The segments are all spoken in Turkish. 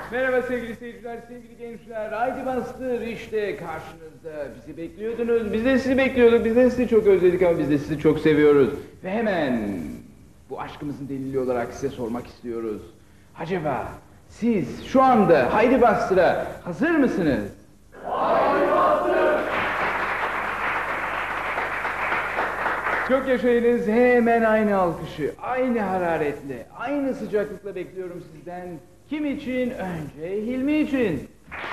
Merhaba sevgili seyirciler, sevgili gençler. Haydi bastır işte karşınızda. Bizi bekliyordunuz, biz de sizi bekliyorduk. Biz de sizi çok özledik ama biz de sizi çok seviyoruz. Ve hemen bu aşkımızın delili olarak size sormak istiyoruz. Acaba siz şu anda Haydi Bastır'a hazır mısınız? Haydi Bastır! Çok yaşayınız, hemen aynı alkışı, aynı hararetle, aynı sıcaklıkla bekliyorum sizden. Kim için? Önce Hilmi için.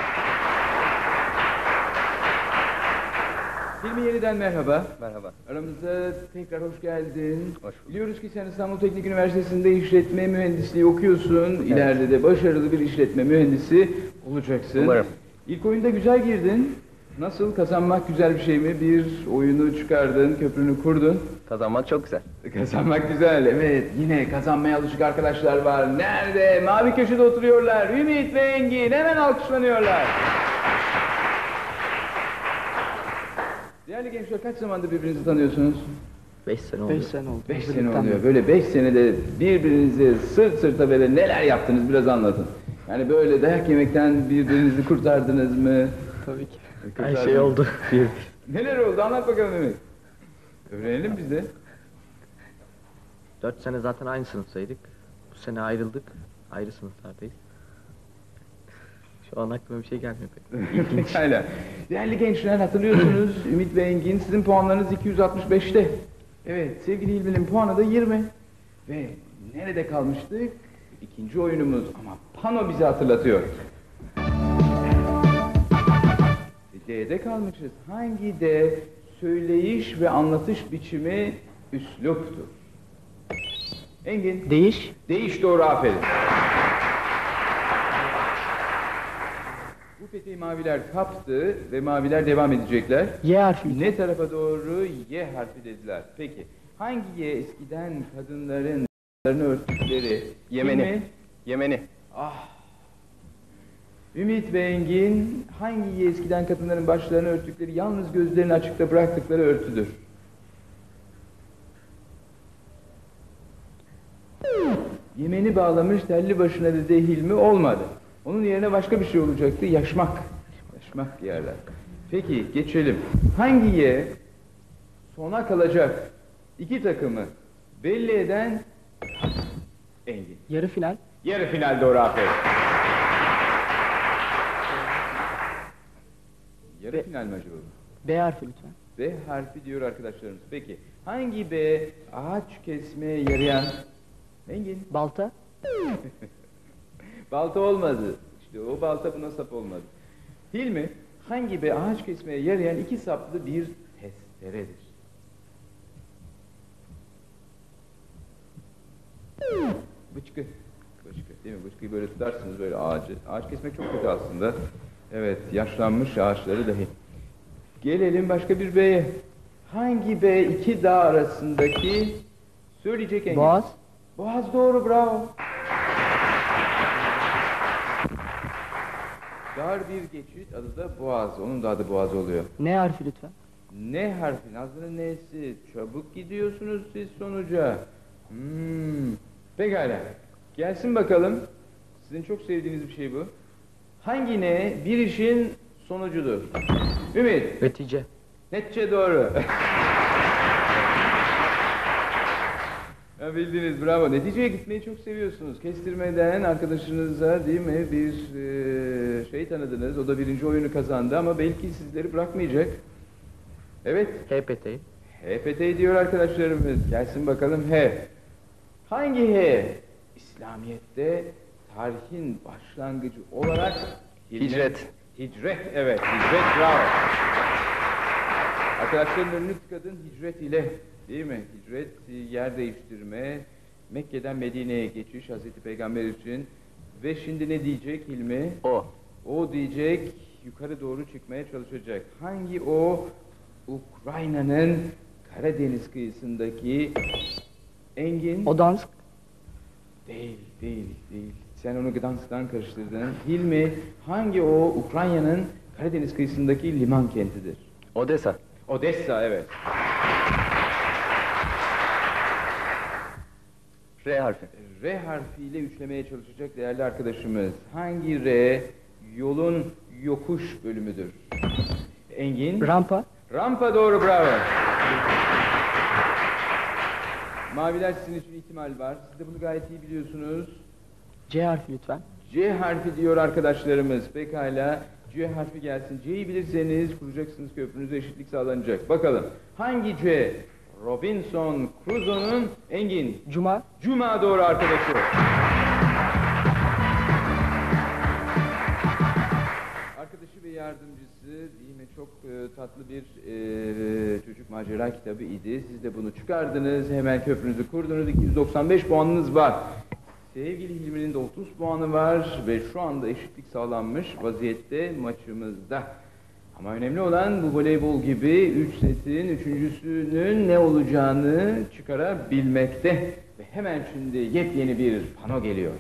Hilmi yeniden merhaba. Merhaba. Aramıza tekrar hoş geldin. Hoş bulduk. Biliyoruz ki sen İstanbul Teknik Üniversitesi'nde işletme mühendisliği okuyorsun. Evet. İleride de başarılı bir işletme mühendisi olacaksın. Umarım. İlk oyunda güzel girdin. Nasıl? Kazanmak güzel bir şey mi? Bir oyunu çıkardın, köprünü kurdun. Kazanmak çok güzel. Kazanmak güzel, evet. Yine kazanmaya alışık arkadaşlar var. Nerede? Mavi köşede oturuyorlar. Ümit ve Engin hemen alkışlanıyorlar. Değerli gençler, kaç zamandır birbirinizi tanıyorsunuz? 5 sene oldu. 5 sene oldu. 5 sene oluyor. Böyle 5 senede birbirinizi sırt sırta böyle neler yaptınız biraz anlatın. Yani böyle dayak yemekten birbirinizi kurtardınız mı? Tabii ki. Kurtardınız. Her şey oldu. Neler oldu? Anlat bakalım Ümit. Öğrenelim biz de. 4 sene zaten aynı sınıftaydık. Bu sene ayrıldık. Ayrı sınıflardayız. Şu an aklıma bir şey gelmiyor pek. Hala. Değerli gençler, hatırlıyorsunuz Ümit ve Engin, sizin puanlarınız 265'te. Evet, sevgili İlbil'in puanı da 20. Ve nerede kalmıştık? İkinci oyunumuz ama pano bizi hatırlatıyor. D'de kalmışız. Hangi D söyleyiş ve anlatış biçimi üsluptur? Engin. Değiş. Değiş doğru, aferin. Bu peteği maviler kaptı ve maviler devam edecekler. Y harfi. Ne tarafa doğru? Y harfi dediler. Peki, hangi Y eskiden kadınların örtükleri? Yemeni. Hilmi? Yemeni. Ah! Ümit ve Engin, hangi Y eskiden kadınların başlarını örttükleri, yalnız gözlerini açıkta bıraktıkları örtüdür? Yemeni bağlamış telli başına dedi Hilmi, olmadı. Onun yerine başka bir şey olacaktı, yaşmak. Yaşmak giyerler. Peki, geçelim. Hangi Y sona kalacak iki takımı belli eden Engin? Yarı final. Yarı final doğru, aferin. Yarı final mi acaba? B harfi lütfen. B harfi diyor arkadaşlarımız. Peki, hangi B ağaç kesmeye yarayan? Engin? Balta. Balta olmadı. İşte o balta buna sap olmadı. Hilmi, hangi B ağaç kesmeye yarayan iki saplı bir testeredir? Bıçkı. Bıçkı değil mi? Bıçkıyı böyle tutarsınız, böyle ağacı. Ağaç kesmek çok kötü aslında. Evet, yaşlanmış ağaçları dahi. Gelelim başka bir B'ye. Hangi B iki dağ arasındaki söyleyecek Engin? Boğaz. Boğaz doğru, bravo. Dar bir geçit, adı da Boğaz. Onun da adı Boğaz oluyor. N harfi lütfen. Ne harfi? Nazlı'nın N'si. Çabuk gidiyorsunuz siz sonuca. Pekala. Gelsin bakalım. Sizin çok sevdiğiniz bir şey bu. Hangi ne bir işin sonucudur? Ümit. Netice. Netice doğru. Ya bildiniz, bravo. Neticeye gitmeyi çok seviyorsunuz. Kestirmeden arkadaşınıza değil mi bir şey tanıdınız. O da birinci oyunu kazandı ama belki sizleri bırakmayacak. Evet. HPT. HPT diyor arkadaşlarımız. Gelsin bakalım H. Hangi H? İslamiyet'te tarihin başlangıcı olarak Hicret. Hicret, evet. Hicret, bravo. Arkadaşların önünü tıkadın hicret ile. Değil mi? Hicret, yer değiştirme, Mekke'den Medine'ye geçiş Hazreti Peygamber için. Ve şimdi ne diyecek Hilmi? O. O diyecek, yukarı doğru çıkmaya çalışacak. Hangi o? Ukrayna'nın Karadeniz kıyısındaki Engin? Odansk. Değil. Sen onu Gdansk'tan karıştırdın. Hilmi, hangi o Ukrayna'nın Karadeniz kıyısındaki liman kentidir? Odessa. Odessa, evet. R harfi. R harfiyle üçlemeye çalışacak değerli arkadaşımız. Hangi R yolun yokuş bölümüdür? Engin? Rampa. Rampa doğru, bravo. Maviler sizin için ihtimal var. Siz de bunu gayet iyi biliyorsunuz. C harfi lütfen. C harfi diyor arkadaşlarımız. Pekala. C harfi gelsin. C'yi bilirseniz kuracaksınız köprünüze, eşitlik sağlanacak. Bakalım. Hangi C? Robinson Crusoe'nun Engin. Cuma. Cuma doğru arkadaşı. Arkadaşı ve yardımcısı değil mi? Çok tatlı bir çocuk macera kitabı idi. Siz de bunu çıkardınız. Hemen köprünüzü kurdunuz. 295 puanınız var. Sevgili Hilmi'nin de 30 puanı var ve şu anda eşitlik sağlanmış vaziyette maçımızda. Ama önemli olan bu voleybol gibi 3 setin üçüncüsünün ne olacağını çıkarabilmekte. Ve hemen şimdi yepyeni bir pano geliyor.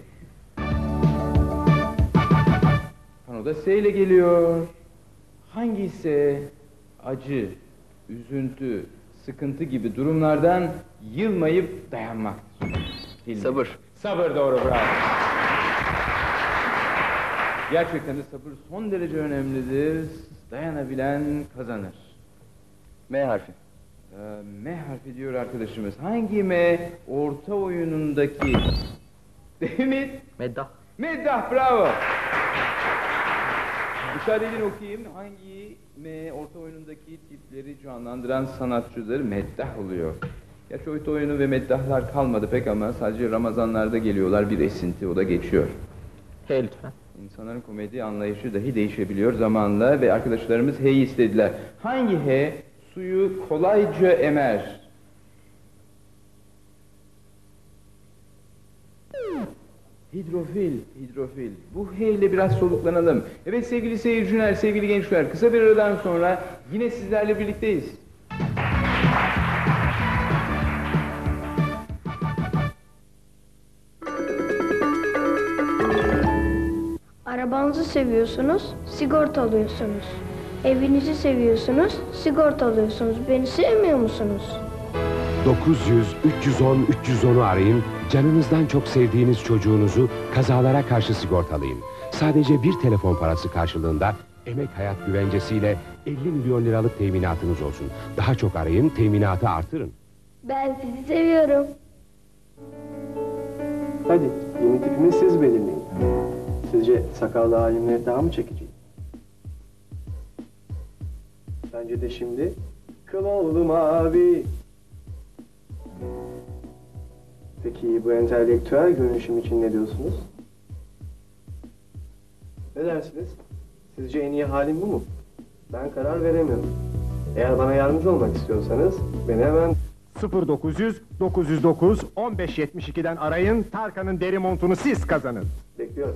Panoda S ile geliyor. Hangisi acı, üzüntü, sıkıntı gibi durumlardan yılmayıp dayanmaktır? Hilmi. Sabır. Sabır doğru, bravo. Gerçekten de sabır son derece önemlidir. Dayanabilen kazanır. M harfi. M harfi diyor arkadaşımız. Hangi M orta oyunundaki? Değil mi? Meddah. Meddah, bravo. Müsaade edin okuyayım. Hangi M orta oyunundaki tipleri canlandıran sanatçıdır? Meddah oluyor. Gerçi orta oyunu ve meddahlar kalmadı pek ama sadece Ramazanlarda geliyorlar, bir esinti, o da geçiyor. H lütfen. İnsanların komedi anlayışı dahi değişebiliyor zamanla ve arkadaşlarımız H'yi istediler. Hangi H suyu kolayca emer? Hidrofil, hidrofil. Bu H ile biraz soluklanalım. Evet sevgili seyirciler, sevgili gençler, kısa bir aradan sonra yine sizlerle birlikteyiz. Arabanızı seviyorsunuz, sigorta alıyorsunuz. Evinizi seviyorsunuz, sigorta alıyorsunuz. Beni sevmiyor musunuz? 900-310-310'u arayın, canınızdan çok sevdiğiniz çocuğunuzu kazalara karşı sigortalayın. Sadece bir telefon parası karşılığında emek hayat güvencesiyle 50 milyon liralık teminatınız olsun. Daha çok arayın, teminatı artırın. Ben sizi seviyorum. Hadi yeni tipimi siz belirleyin. Sizce sakallı halimle daha mı çekici? Bence de şimdi kıl oldum abi. Peki bu entelektüel görünüşüm için ne diyorsunuz? Ne dersiniz? Sizce en iyi halim bu mu? Ben karar veremiyorum. Eğer bana yardımcı olmak istiyorsanız beni hemen 0900 909 1572'den arayın. Tarkan'ın deri montunu siz kazanın. bekliyorum.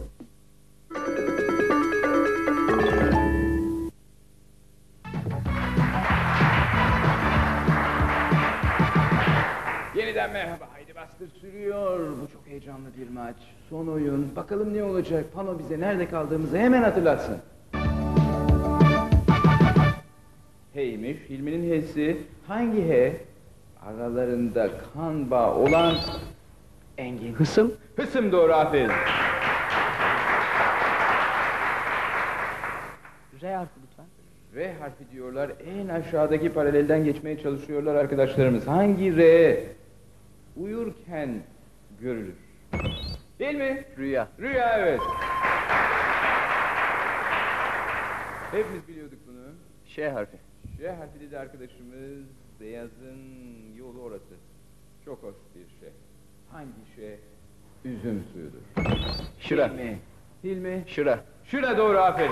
Yeniden merhaba, haydi bastır sürüyor. Bu çok heyecanlı bir maç. Son oyun, bakalım ne olacak? Pano bize nerede kaldığımızı hemen hatırlatsın. H'ymiş, Hilmi'nin H'si. Hangi H? Aralarında kan bağı olan Engin. Hısım. Hısım doğru, aferin. R harfi lütfen. R harfi diyorlar, en aşağıdaki paralelden geçmeye çalışıyorlar arkadaşlarımız. Hangi R uyurken görülür? Değil mi? Rüya. Rüya, evet. Hepimiz biliyorduk bunu. Ş harfi. Ş harfi dedi arkadaşımız, beyazın yolu orası. Çok hoş bir şey. Hangi şey? Üzüm suyudur. Şıra. Hilmi. Hilmi. Şıra. Şura doğru, aferin.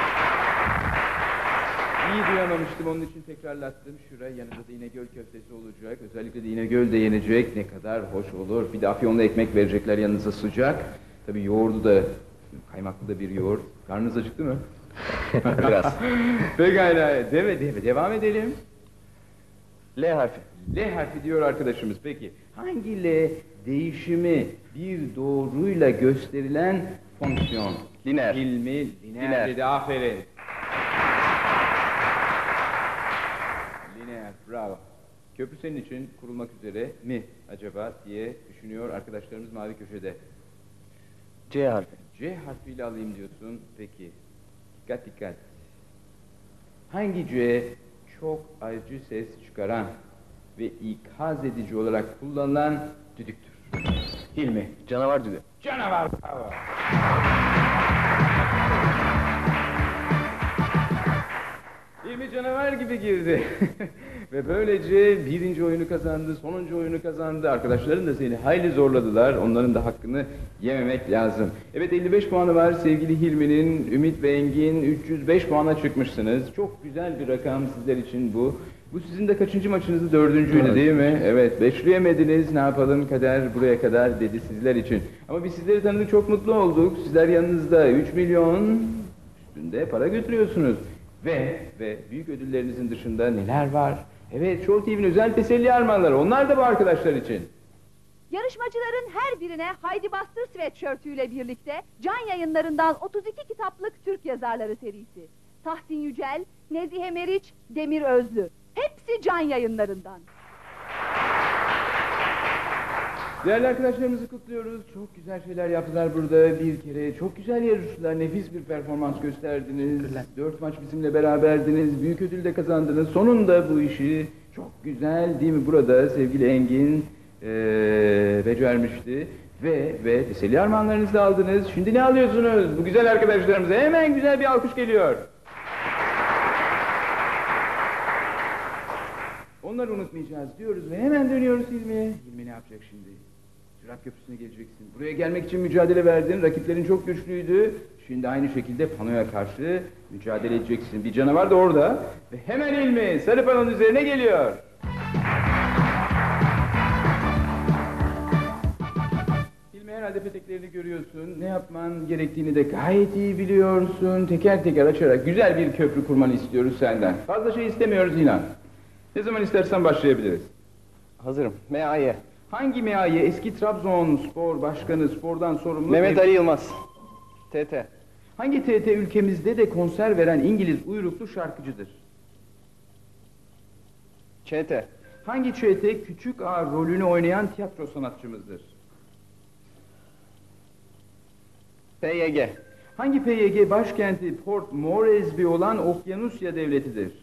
İyi duyamamıştım, onun için tekrarlattım. Şura, yanında da İnegöl köftesi olacak. Özellikle de İnegöl de yenecek. Ne kadar hoş olur. Bir de afyonlu ekmek verecekler yanınıza sıcak. Tabii yoğurdu da, kaymaklı da bir yoğurt. Karnınız acıktı mı? Biraz. Pekala, devam edelim. L harfi. L harfi diyor arkadaşımız. Peki, hangi L değişimi bir doğruyla gösterilen fonksiyon? Lineer. Hilmi, lineer Lineer. dedi, aferin. Lineer, bravo. Köprü senin için kurulmak üzere mi acaba diye düşünüyor arkadaşlarımız mavi köşede. C harfi. C harfiyle alayım diyorsun. Peki. Dikkat dikkat. Hangi C çok acı ses çıkaran ve ikaz edici olarak kullanılan düdüktür? Hilmi. Canavar düdüğü. Canavar! Bravo! İlmi canavar gibi girdi. Ve böylece birinci oyunu kazandı, sonuncu oyunu kazandı. Arkadaşların da seni hayli zorladılar. Onların da hakkını yememek lazım. Evet 55 puanı var sevgili Hilmi'nin. Ümit ve Engin 305 puana çıkmışsınız. Çok güzel bir rakam sizler için bu. Bu sizin de kaçıncı maçınızı? Dördüncüydü değil mi? Evet, beşleyemediniz. Ne yapalım, kader buraya kadar dedi sizler için. Ama biz sizleri tanıdık, çok mutlu olduk. Sizler yanınızda 3 milyon üstünde para götürüyorsunuz. Ve büyük ödüllerinizin dışında neler var? Evet, Show TV'nin özel teselli armağanları. Onlar da bu arkadaşlar için. Yarışmacıların her birine Haydi Bastır sweatshirtüyle birlikte Can Yayınları'ndan 32 kitaplık Türk yazarları serisi. Tahsin Yücel, Nezihe Meriç, Demir Özlü. Hepsi Can Yayınları'ndan. Değerli arkadaşlarımızı kutluyoruz. Çok güzel şeyler yaptılar burada bir kere. Çok güzel yarıştılar. Nefis bir performans gösterdiniz. 4 maç bizimle beraberdiniz. Büyük ödül de kazandınız. Sonunda bu işi çok güzel değil mi burada sevgili Engin becermişti. Ve teselli armağanlarınızı da aldınız. Şimdi ne alıyorsunuz? Bu güzel arkadaşlarımıza hemen güzel bir alkış geliyor. Onları unutmayacağız diyoruz ve hemen dönüyoruz Hilmi'ye. Hilmi ne yapacak şimdi? Sürat Köprüsü'ne geleceksin. Buraya gelmek için mücadele verdin. Rakiplerin çok güçlüydü. Şimdi aynı şekilde panoya karşı mücadele edeceksin. Bir canavar da orada. Ve hemen Hilmi sarı panonun üzerine geliyor. Hilmi herhalde peteklerini görüyorsun. Ne yapman gerektiğini de gayet iyi biliyorsun. Teker teker açarak güzel bir köprü kurmanı istiyoruz senden. Fazla şey istemiyoruz İlhan. Ne zaman istersen başlayabiliriz. Hazırım. M.A.Y. Hangi MA'yı? Eski Trabzonspor Başkanı, spordan sorumlu... Mehmet Ali Yılmaz. TT. Hangi TT ülkemizde de konser veren İngiliz uyruklu şarkıcıdır? ÇT. Hangi ÇT küçük ağa rolünü oynayan tiyatro sanatçımızdır? PYG. Hangi PYG başkenti Port Moresby olan Okyanusya devletidir?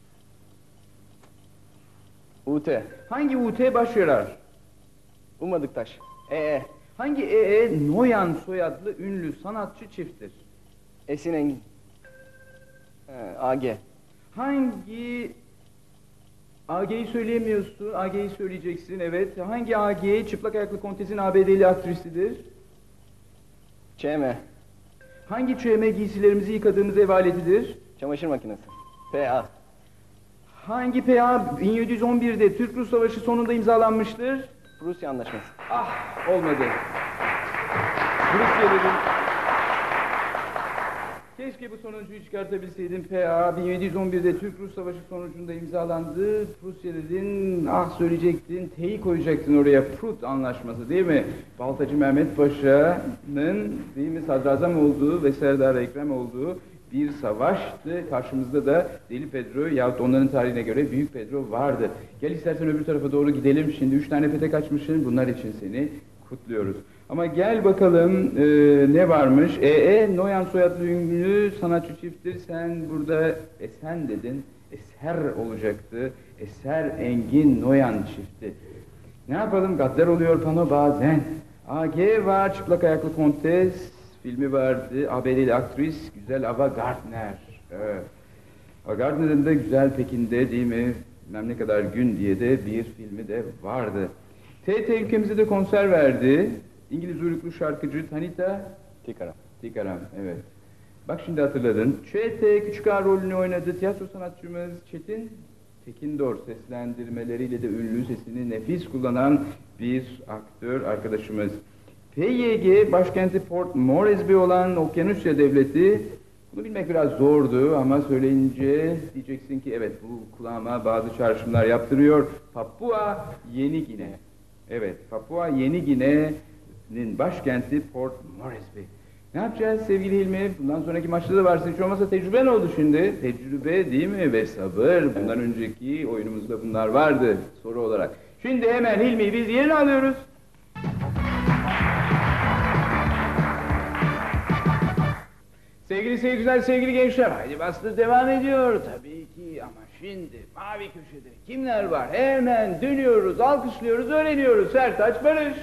UT. Hangi UT başyarar? Umadıktaş. EE. Hangi EE Noyan soyadlı ünlü sanatçı çifttir? Esin Engin. AG. Hangi AG'yi söyleyemiyorsun? AG'yi söyleyeceksin, evet. Hangi AG çıplak ayaklı kontesin ABD'li aktrisidir? ÇM. Hangi ÇM giysilerimizi yıkadığımız ev aletidir? Çamaşır makinesi. PA. Hangi PA 1711'de Türk-Rus Savaşı sonunda imzalanmıştır? Prusya Anlaşması. Ah, olmadı. Prusyalıların... Keşke bu sonuncuyu çıkartabilseydim. PA 1711'de Türk-Rus Savaşı sonucunda imzalandı. Prusya'nın söyleyecektin, T'yi koyacaktın oraya. Prut Anlaşması değil mi? Baltacı Mehmet Paşa'nın değil mi sadrazam olduğu ve Serdar Ekrem olduğu bir savaştı. Karşımızda da Deli Pedro yahut onların tarihine göre Büyük Pedro vardı. Gel istersen öbür tarafa doğru gidelim. Şimdi 3 tane petek açmışsın. Bunlar için seni kutluyoruz. Ama gel bakalım ne varmış? Noyan soyadlı ünlü sanatçı çifttir. Sen burada Esen dedin. Eser olacaktı. Eser Engin Noyan çifti. Ne yapalım? Gaddar oluyor pano bazen. AG var. Çıplak ayaklı kontes. Filmi vardı. ABD'li aktris. Güzel Ava Gardner. Evet. Ava Gardner'ın da Güzel Pekin'de değil mi? Bilmem ne kadar gün diye de bir filmi de vardı. TT ülkemizde de konser verdi. İngiliz uyruklu şarkıcı Tanita Tikaram, evet. Bak şimdi hatırladın. ÇT Küçük Ağa rolünü oynadı. Tiyatro sanatçımız Çetin Tekindor seslendirmeleriyle de ünlü, sesini nefis kullanan bir aktör arkadaşımız. PYG başkenti Port Moresby olan Okyanusya devleti. Bunu bilmek biraz zordu ama söyleyince diyeceksin ki evet bu kulağıma bazı çağrışımlar yaptırıyor. Papua Yeni Gine. Evet, Papua Yeni Gine'nin başkenti Port Moresby. Ne yapacağız sevgili Hilmi? Bundan sonraki maçta da varsın. Hiç olmazsa tecrübe ne oldu şimdi? Tecrübe değil mi? Ve sabır. Bundan önceki oyunumuzda bunlar vardı soru olarak. Şimdi hemen Hilmi'yi biz yerine alıyoruz. Sevgili seyirciler, sevgili gençler, Haydi Bastır devam ediyor tabii ki ama şimdi mavi köşede kimler var? Hemen dönüyoruz, alkışlıyoruz, öğreniyoruz. Sertaç Barış.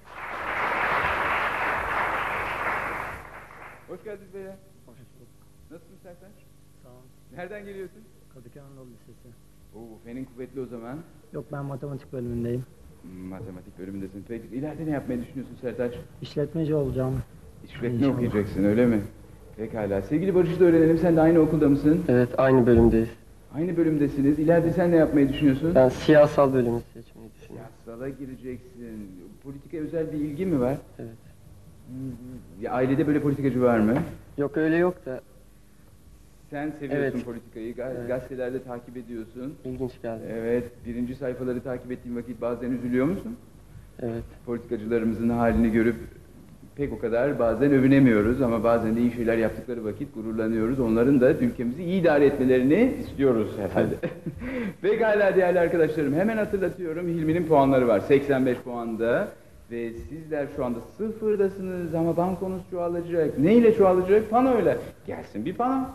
Hoş geldiniz beyler. Hoş bulduk. Nasılsın Sertaç? Sağ olun. Nereden geliyorsun? Kadıköy Anadolu Lisesi. Oo, fenin kuvvetli o zaman. Yok, ben matematik bölümündeyim. Matematik bölümündesin. Peki ileride ne yapmayı düşünüyorsun Sertaç? İşletmeci olacağım. İşletme İnşallah. okuyacaksın öyle mi? Pekala. Sevgili Barış'ı da öğrenelim. Sen de aynı okulda mısın? Evet, aynı bölümdeyiz. Aynı bölümdesiniz. İleride sen ne yapmayı düşünüyorsun? Ben siyasal bölümü seçmeyi düşünüyorum. Siyasala gireceksin. Politikaya özel bir ilgi mi var? Evet. Ya ailede böyle politikacı var mı? Yok, öyle yok da Sen seviyorsun Evet. politikayı. Evet. Gazetelerde takip ediyorsun. ilginç geldi. Evet. Birinci sayfaları takip ettiğin vakit bazen üzülüyor musun? Evet. Politikacılarımızın halini görüp pek o kadar bazen övünemiyoruz ama bazen de iyi şeyler yaptıkları vakit gururlanıyoruz. Onların da ülkemizi iyi idare etmelerini istiyoruz herhalde. Pekala değerli arkadaşlarım, hemen hatırlatıyorum. Hilmi'nin puanları var 85 puanda ve sizler şu anda sıfırdasınız ama bankonuz çoğalacak. Ne ile çoğalacak? Panoyla. Gelsin bir pano.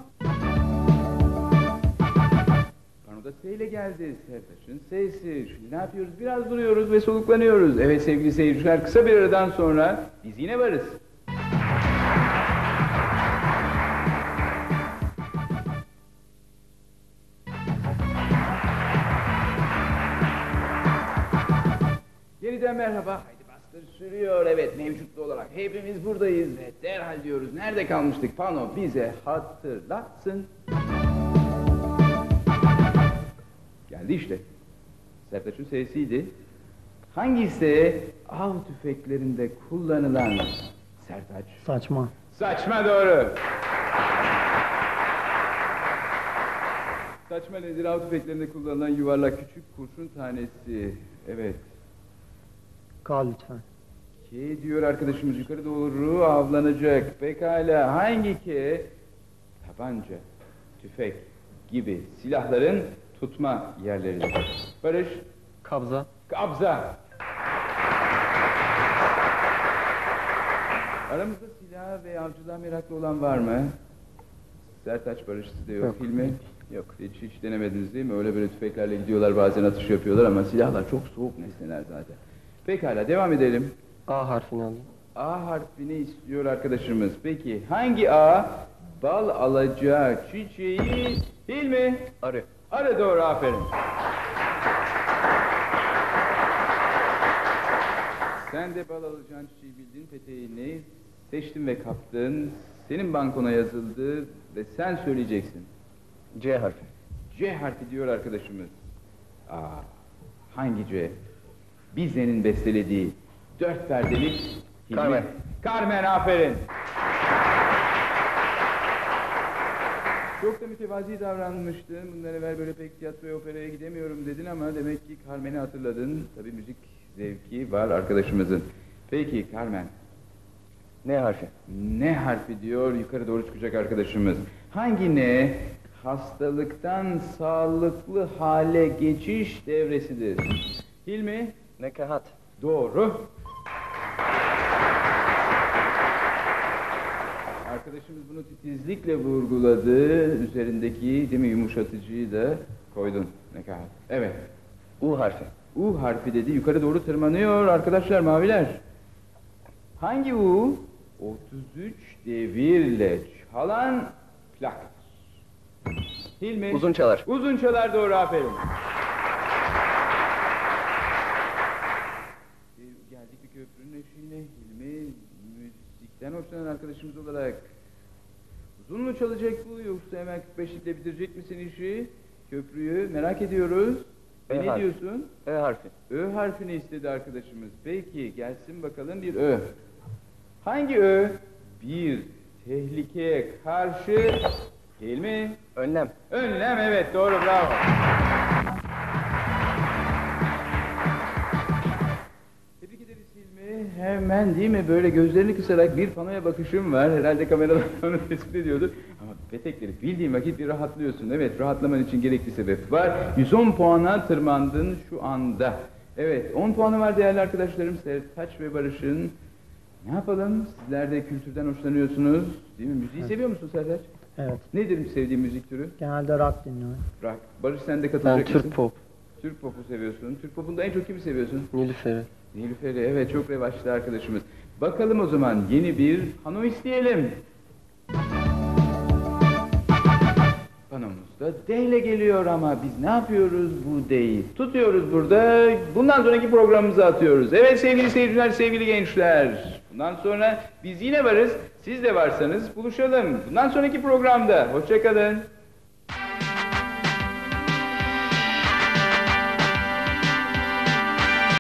Panoda S ile geldi. Sertaç'ın S'si. Şimdi ne yapıyoruz? Biraz duruyoruz ve soluklanıyoruz. Evet sevgili seyirciler, kısa bir aradan sonra biz yine varız. Yeniden merhaba. Haydi Bastır sürüyor. Evet, mevcutlu olarak hepimiz buradayız ve derhal diyoruz. Nerede kalmıştık? Pano bize hatırlatsın. Geldi işte. Sertaç'ın sesiydi. Hangisi av tüfeklerinde kullanılan Sertaç? Saçma. Saçma doğru. Saçma nedir? Av tüfeklerinde kullanılan yuvarlak küçük kurşun tanesi. Evet. Kal lütfen. K diyor arkadaşımız, yukarı doğru avlanacak. Pekala, hangi K? Tabanca, tüfek gibi silahların tutma yerleridir. Barış, Kabza. kabza. Aramızda silah ve avcılığa meraklı olan var mı? Sertaç, Barış sizde yok. Yok. Hilmi? Yok. Hiç denemediniz değil mi? Öyle böyle tüfeklerle gidiyorlar, bazen atış yapıyorlar ama silahlar çok soğuk nesneler zaten. Pekala, devam edelim. A harfini alayım. A harfini istiyor arkadaşımız. Peki hangi A bal alacağı çiçeği Hilmi? Arı. Arı doğru, aferin. Sen de bal alacağın çiçeği bildin, peteğini seçtin ve kaptın. Senin bankona yazıldı ve sen söyleyeceksin. C harfi. C harfi diyor arkadaşımız. Hangi C? Bize'nin bestelediği 4 perdelik Hilmi. Carmen. Carmen, aferin. Çok da mütevazi davranmıştın. Bundan evvel böyle pek tiyatroya, operaya gidemiyorum dedin ama demek ki Carmen'i hatırladın. Tabii müzik zevki var arkadaşımızın. Peki Carmen. N harfi. Ne harfi diyor, yukarı doğru çıkacak arkadaşımız. Hangi ne hastalıktan sağlıklı hale geçiş devresidir? Hilmi? Nekahat. Doğru. Arkadaşımız bunu titizlikle vurguladı. Üzerindeki değil mi yumuşatıcıyı da koydun. Nekahat. Evet. U harfi. U harfi dedi. Yukarı doğru tırmanıyor arkadaşlar, maviler. Hangi U? 33 devirle çalan plak. Hilmi? Uzun çalar. Uzun çalar doğru, aferin. Geldik bir köprünün eşiğine. Hilmi müzikten hoşlanan arkadaşımız olarak. Uzun mu çalacak bu yoksa hemen 45'likle bitirecek misin işi? Köprüyü merak ediyoruz. E Ne harfi. diyorsun? Ö harfi. Ö harfini istedi arkadaşımız. Peki gelsin bakalım bir Ö. Hangi Ö? Bir tehlikeye karşı değil mi? Önlem. Önlem, evet doğru, bravo. Tebrik ederiz Hilmi. Hemen hemen değil mi böyle gözlerini kısarak bir panoya bakışım var. Herhalde kameradan onu tespit ediyordu. Ama petekleri bildiğin vakit bir rahatlıyorsun. Evet, rahatlaman için gerekli sebep var. 110 puana tırmandın şu anda. Evet, 10 puanı var değerli arkadaşlarım. Sertaç ve Barış'ın. Ne yapalım? Sizler de kültürden hoşlanıyorsunuz. Değil mi? Müziği seviyor musun Sertaç? Evet. Nedir sevdiğin müzik türü? Genelde rock dinliyorum. Rock. Barış sen de Ben katılacak mısın? Türk pop. Türk pop'u seviyorsun. Türk pop'unda en çok kimi seviyorsun? Nilüfer'i. Nilüfer'i, evet çok revaçlı arkadaşımız. Bakalım o zaman yeni bir pano isteyelim. Panomuzda D ile geliyor ama biz ne yapıyoruz bu D'yi? Tutuyoruz burada, bundan sonraki programımıza atıyoruz. Evet sevgili seyirciler, sevgili gençler. Bundan sonra biz yine varız, siz de varsanız buluşalım. Bundan sonraki programda, hoşça kalın.